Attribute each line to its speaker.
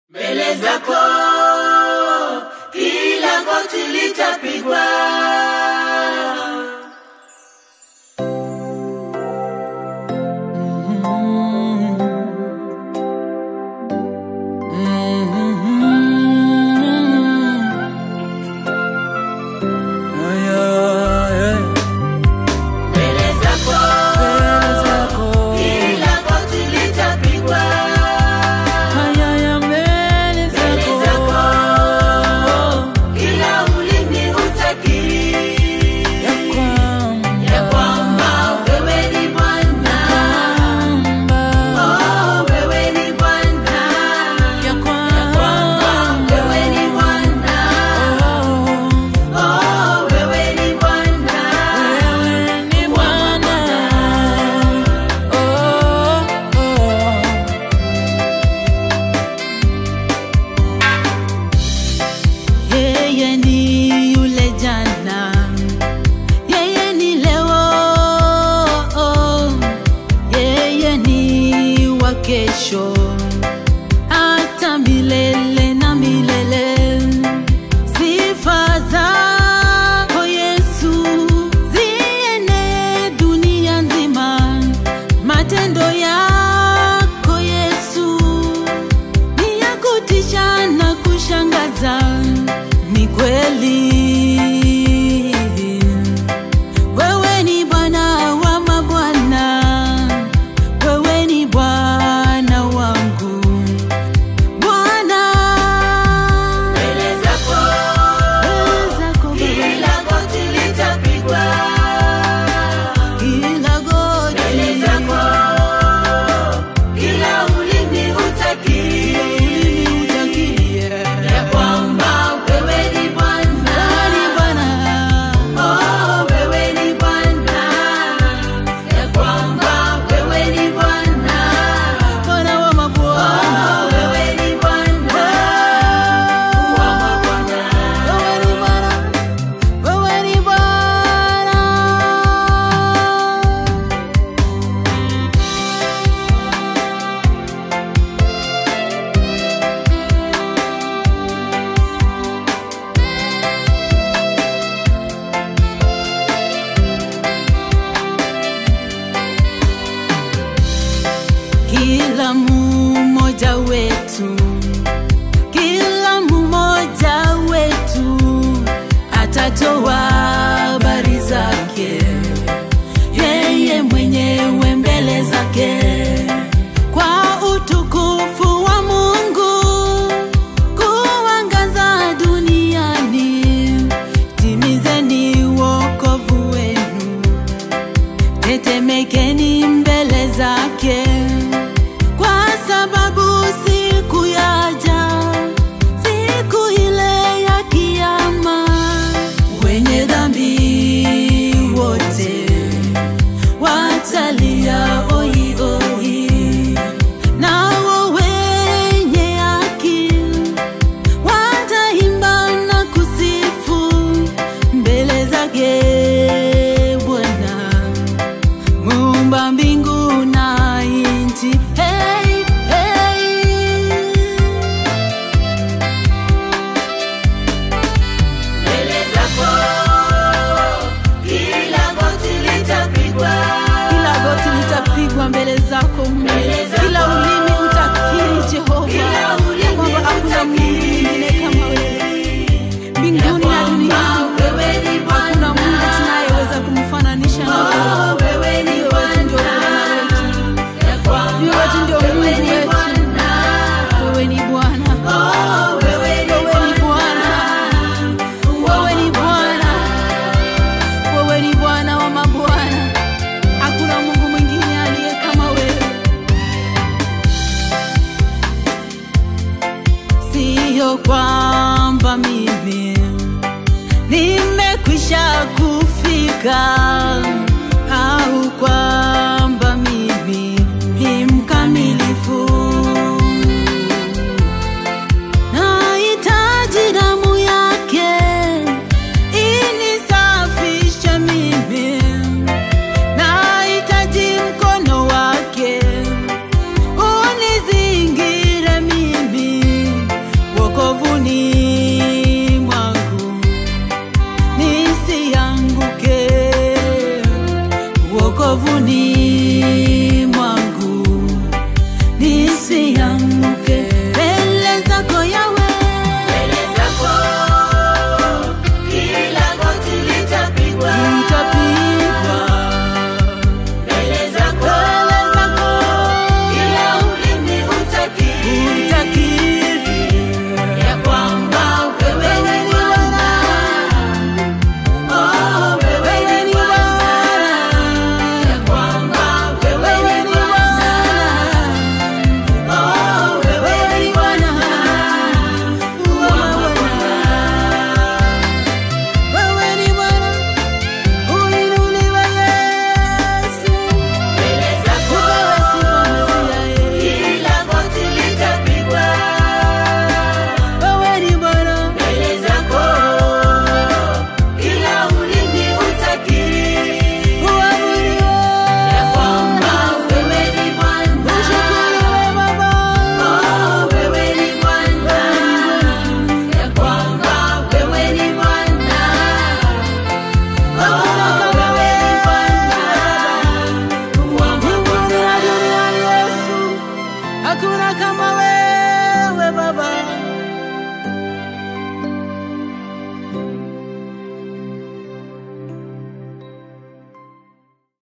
Speaker 1: Mbele zako kila goti litapigwa.
Speaker 2: Kesho hata milele na milele, sifa zako Yesu ziene dunia nzima. Matendo yako Yesu ni ya kutisha na kushangaza. Ni kweli wewe ni Bwana wa mabwana, wewe ni Bwana wangu. Bwana,
Speaker 1: Mbele zako kila goti litapigwa.
Speaker 2: kila goti,
Speaker 1: Mbele zako kila ulimi utakiri ya kwamba wewe ni Bwana. Oh, wewe ni Bwana. Ya kwamba wewe ni Bwana.
Speaker 2: Bwana wa mabwana,
Speaker 1: Oh, wewe ni Bwana wa mabwana.
Speaker 2: wewe ni Bwana, wewe ni Bwana. Kila mmoja wetu, kila mmoja wetu atatoa habari zake yeye mwenyewe mbele zake, kwa utukufu wa Mungu kuangaza duniani. Timizeni wokovu wenu, tetemekeni mbele zake, kwa sababu siku yaja, siku ile ya kiyama. Wenye dhambi wote watalia oi oi, nao wenye haki wataimba na kusifu mbele zake Bwana muumba mbingu na nchi. Hey, hey.
Speaker 1: Mbele zako kila goti litapigwa.
Speaker 2: Kila goti litapigwa mbele zako Mungu. Kila ulimi utakiri Jehova
Speaker 1: Kila ulimi
Speaker 2: ya kwamba hakuna Mungu mwingine kama wewe mbinguni na duniani.
Speaker 1: Wewe ni Bwana.
Speaker 2: Hakuna Mungu tunayeweza kumfananisha na wewe.
Speaker 1: Oh, wewe ni
Speaker 2: Wewe tu ndio Bwana wetu,
Speaker 1: Ya kwamba
Speaker 2: wewe tu ndio Mungu
Speaker 1: wewe ni
Speaker 2: wetu.
Speaker 1: Bwana.
Speaker 2: Wewe ni Bwana,
Speaker 1: Oh, wewe ni
Speaker 2: wewe ni Bwana, wewe ni Bwana, wewe ni Bwana wa mabwana. Hakuna Mungu mwingine aliye kama wewe. Sio kwamba mimi nimekwisha kufika, au kwamba mimi ni mkamilifu. Nahitaji damu yake inisafishe mimi, nahitaji mkono wake unizingire mimi. kama wewe.